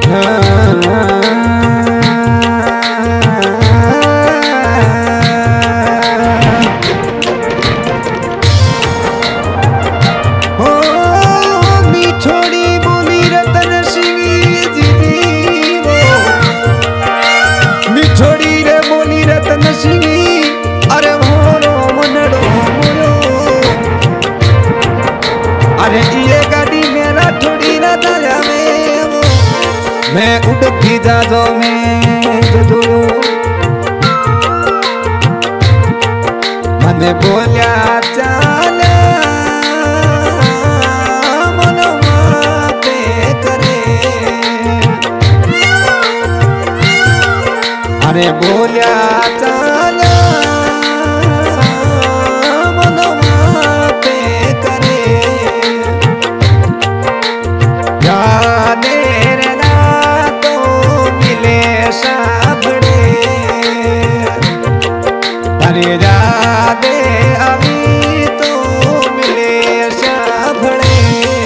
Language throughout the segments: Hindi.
मैं उड़ती जाजो में जदुरो मने बोलिया चाल मनवा पे करे अरे बोलिया चाल मनवा पे करे जाने अरे जादे अभी तो मिले साभड़े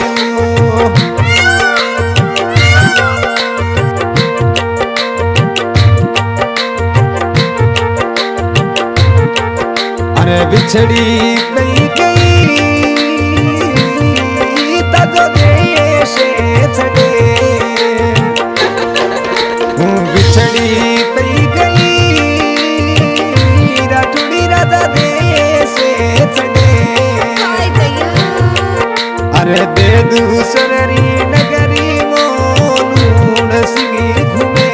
अरे बिछड़ी गई तजो देश छड़े बिछड़ी गई अरे दे दूसरी नगरी मोनून सिंगी घूमे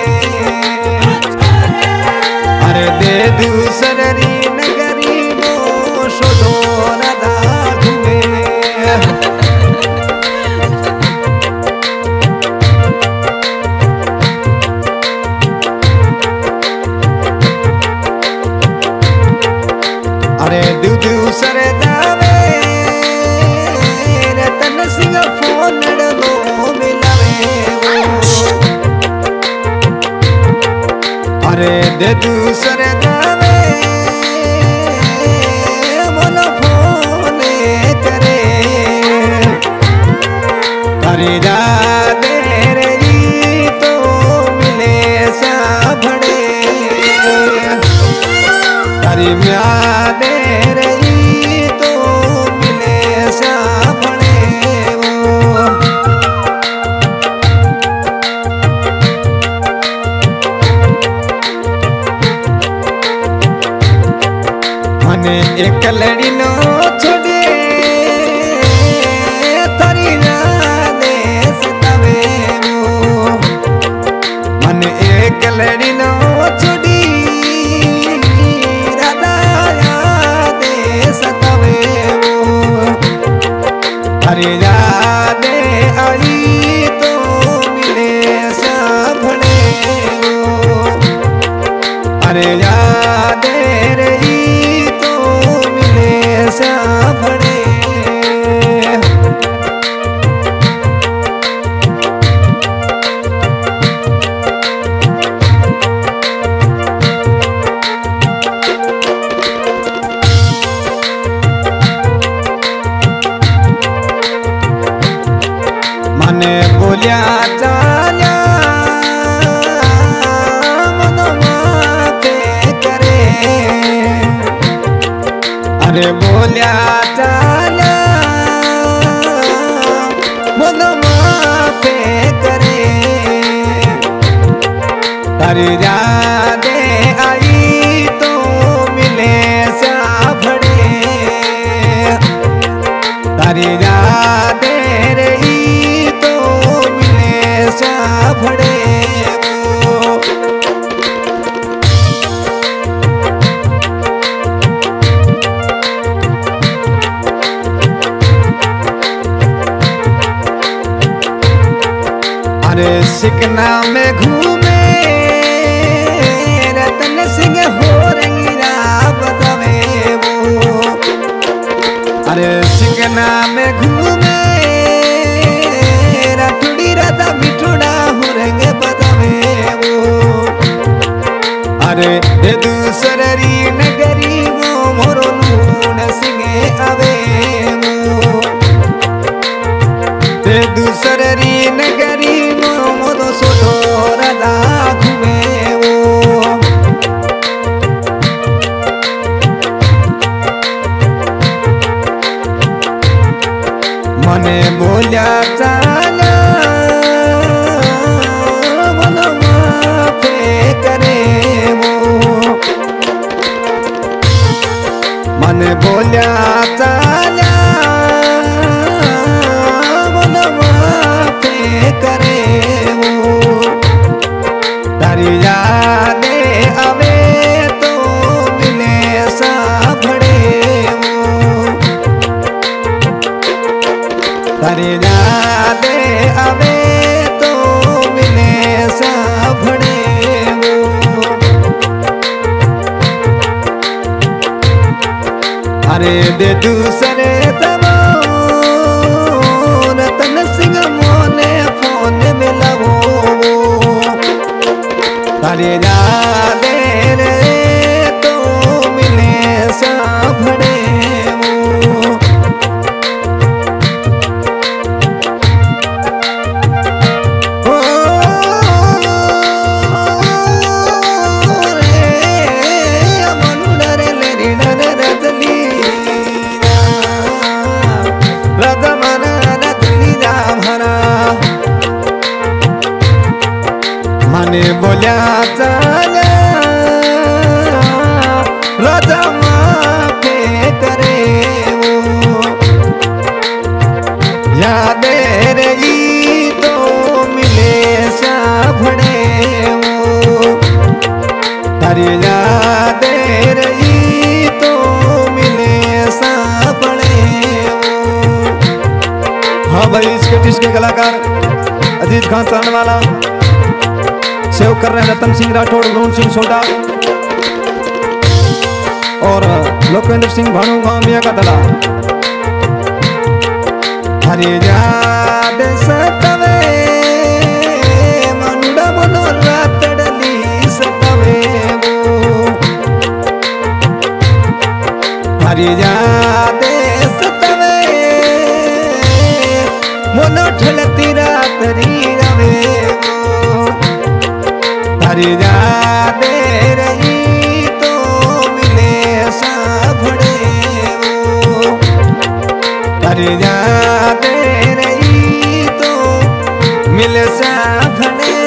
अरे दे दूसरी नगरी मो शोधो नदा घूमे अरे दूसरे दावे रतन सिंह फोन डलो मिलावे अरे दे दूसरे दावे मन फोन करे अरे जादे रे तो मिले साभड़े अरे म्यादे एक लड़ी नो छोड़े तारी यादे सतावे वो मन एक लड़ी नो छोड़ी राधा यादे सतावे वो तारी यादे आई तो मिले साभड़े वो अरे यादे रही साभड़े मने बोलिया चाला मनवा पे करे अरे बोलिया चाला मनवा पे करे तारी यादे आई तो मिले साभड़े तारी यादे रही तो मिले साभड़े अरे सिकना में घूमे रतन सिंह हो रंगीरा बतावे वो अरे सिकना में घूमे रटुड़ी राधा मिठुड़ा हो रंग बतावे वो अरे दूसरी नगरी वो मोरो नून सिंह आवे वो दूसरी नगरी मोरो सोधो थारे दे दूसरे तबो रतन सिंह मोने फोन मिलावो थारे यादे रे तो मिले साभड़े माने बोल्या चाला राजा माफे करे वो यादे रही तो मिले साभड़े वो तारी यादे रही तो मिले साभड़े वो। हाँ भाई इसके डिश के कलाकार अजीत खान चाहने वाला सेव कर रहे हैं रतन सिंह राठौड़, वरुण सिंह सोडा और लोकेंद्र सिंह भानु गांविया का दला। हरी याद सतवे मंडा मनो रातड़ली सतवे वो हरी याद सतवे मनो ठलती रातरी रवे तारी यादे रही तो मिले साभड़े वो तारी यादे रही तो मिले साभड़े